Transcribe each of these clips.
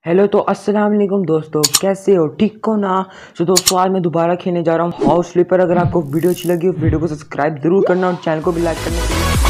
Hello तो अस्सलाम वालेकुम दोस्तों, कैसे हो? ठीक हो ना? तो दोस्तों आज मैं दोबारा खेलने जा रहा हूँ हाउस स्लीपर। अगर आपको वीडियो अच्छी लगी हो वीडियो को सब्सक्राइब जरूर करना और चैनल को भी लाइक करना।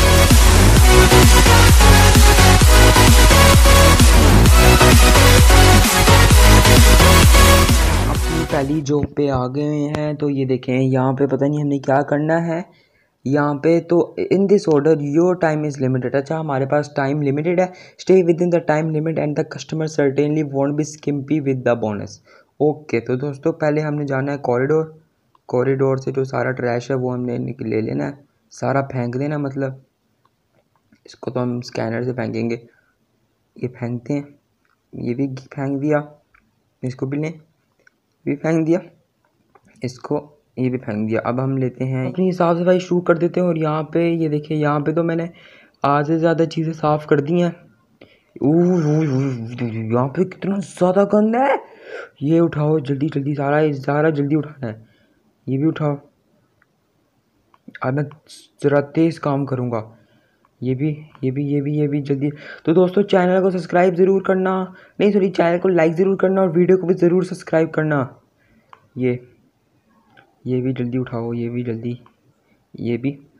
अपनी पहली जॉब पे आ गए हैं। तो ये देखें, यहाँ पे पता नहीं हमने क्या करना है। यहाँ पे तो in this order your time is limited. अच्छा, हमारे पास टाइम लिमिटेड है। Stay within the time limit and the customer certainly won't be skimpy with the bonus. Okay, तो दोस्तों पहले हमने जाना है कॉरिडोर। कॉरिडोर से जो सारा ट्रैश है वो हमने ले लेना है, सारा फेंक देना। मतलब इसको तो हम स्कैनर से फेंकेंगे। ये फेंकते हैं, ये भी फेंक दिया, इसको भी लें, भी फेंक दिया, इसको ये भी फेंक दिया। अब हम लेते हैं अपनी साफ़ सफाई शुरू कर देते हैं। और यहाँ पे ये देखिए, यहाँ पे तो मैंने आधे से ज़्यादा चीज़ें साफ़ कर दी हैं। यहाँ पे कितना ज़्यादा गंद है। ये उठाओ जल्दी जल्दी, सारा जल्दी उठाना है। ये भी उठाओ। अब मैं ज़रा तेज़ काम करूँगा। ये भी जल्दी। तो दोस्तों चैनल को सब्सक्राइब ज़रूर करना, नहीं सॉरी, चैनल को लाइक ज़रूर करना और वीडियो को भी ज़रूर सब्सक्राइब करना। ये भी जल्दी उठाओ, ये भी जल्दी, ये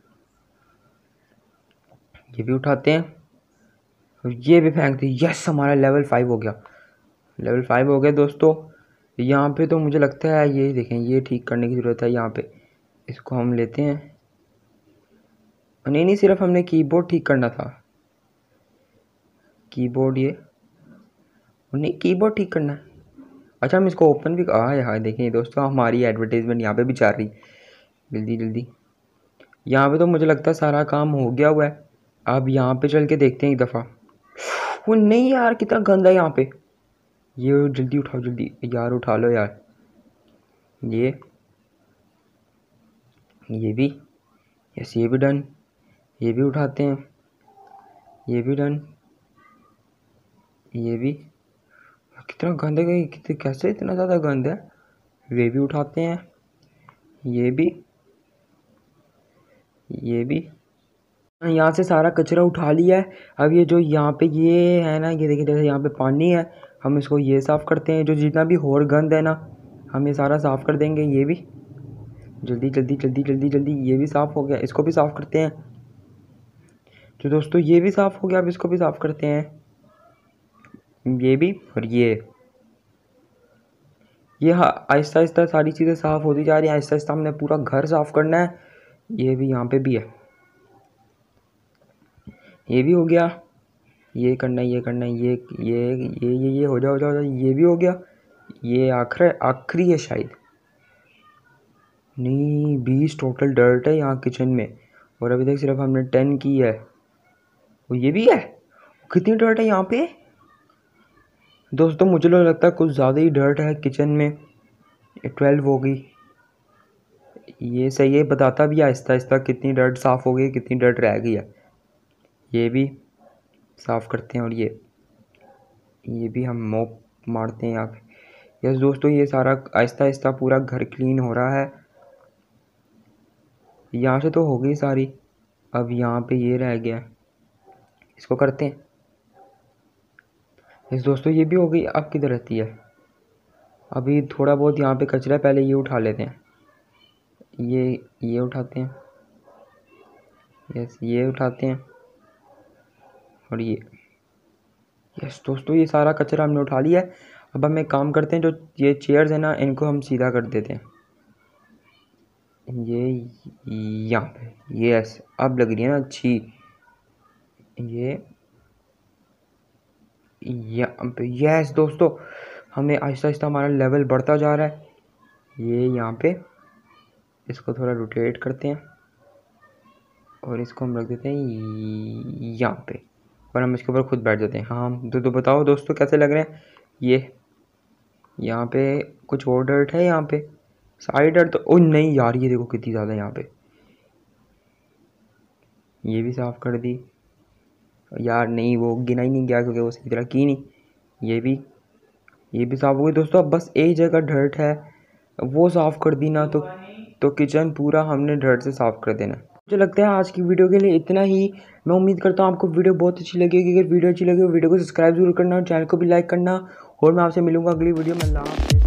भी उठाते हैं और ये भी फेंकते हैं। यस, हमारा लेवल 5 हो गया। लेवल 5 हो गया दोस्तों। यहाँ पे तो मुझे लगता है ये देखें, ये ठीक करने की ज़रूरत है। यहाँ पे इसको हम लेते हैं। नहीं, सिर्फ हमने कीबोर्ड ठीक करना था। कीबोर्ड, ये नहीं, कीबोर्ड ठीक करना है। अच्छा, हम इसको ओपन भी यहाँ देखें दोस्तों, हमारी एडवर्टाइजमेंट यहाँ पे भी चल रही। जल्दी जल्दी। यहाँ पे तो मुझे लगता है सारा काम हो गया हुआ है। अब यहाँ पे चल के देखते हैं एक दफ़ा। वो नहीं यार, कितना गंदा है यहाँ पे। ये जल्दी उठाओ, जल्दी यार, उठा लो यार। ये भी, यस, ये भी डन। ये भी उठाते हैं, ये भी डन। ये भी, कितना गंद है, कितने कैसे इतना ज़्यादा गंद है। ये भी उठाते हैं, ये भी। यहाँ से सारा कचरा उठा लिया है। अब ये जो यहाँ पे ये है ना, ये देखिए, जैसे यहाँ पे पानी है, हम इसको ये साफ़ करते हैं। जो जितना भी और गंद है ना, हम ये सारा साफ़ कर देंगे। ये भी जल्दी जल्दी जल्दी जल्दी जल्दी, ये भी साफ़ हो गया। इसको भी साफ़ करते हैं। तो दोस्तों ये भी साफ़ हो गया, अब इसको भी साफ़ करते हैं। ये भी, और ये आहिस्ता आहिस्ता सारी चीज़ें साफ़ होती जा रही हैं। आहिस्ता आहिस्ता हमने पूरा घर साफ़ करना है। ये भी, यहाँ पे भी है, ये भी हो गया। ये करना है, ये करना है, ये हो जाओ। ये भी हो गया। ये आखिरी है शायद। नहीं, 20 टोटल डर्ट है यहाँ किचन में, और अभी तक सिर्फ हमने 10 की है। वो ये भी है। कितनी डर्ट है यहाँ पे दोस्तों? मुझे लगता है कुछ ज़्यादा ही डर्ट है किचन में। 12 हो गई। ये सही है, बताता भी आहिस्ता आहिस्ता कितनी डर्ट साफ़ हो गई, कितनी डर्ट रह गई है। ये भी साफ़ करते हैं, और ये भी हम मोप मारते हैं यहाँ पे। यस दोस्तों, ये सारा आहिस्ता आहिस्ता पूरा घर क्लीन हो रहा है। यहाँ से तो हो गई सारी। अब यहाँ पे ये रह गया, इसको करते हैं। यस दोस्तों, ये भी हो गई। अब किधर रहती है? अभी थोड़ा बहुत यहाँ पे कचरा, पहले ये उठा लेते हैं। ये उठाते हैं। यस, ये उठाते हैं, और यस दोस्तों, ये सारा कचरा हमने उठा लिया है। अब हम एक काम करते हैं, जो ये चेयर्स है ना, इनको हम सीधा कर देते हैं। ये यहाँ पे, यस, अब लग रही है ना अच्छी। ये यहाँ पे, यस दोस्तों, हमें आहिस्ता आहिस्ता हमारा लेवल बढ़ता जा रहा है। ये यहाँ पे इसको थोड़ा रोटेट करते हैं, और इसको हम रख देते हैं यहाँ पे, और हम इसके ऊपर खुद बैठ जाते हैं। हाँ, तो बताओ दोस्तों कैसे लग रहे हैं ये? यहाँ पे कुछ और डर्ट है, यहाँ पे सारी डर्ट तो, ओ नहीं यार, ये देखो कितनी ज़्यादा यहाँ पे। ये भी साफ़ कर दी यार। नहीं, वो गिना ही नहीं गया क्योंकि वो सही तरह की नहीं। ये भी साफ़ हो गई दोस्तों। अब बस एक जगह डर्ट है, वो साफ़ कर दी ना, तो किचन पूरा हमने डर्ट से साफ़ कर देना। मुझे लगता है आज की वीडियो के लिए इतना ही। मैं उम्मीद करता हूँ आपको वीडियो बहुत अच्छी लगेगी। अगर वीडियो अच्छी लगे वीडियो को सब्सक्राइब जरूर करना और चैनल को भी लाइक करना। और मैं आपसे मिलूंगा अगली वीडियो में। अल्लाह हाफ़िज़।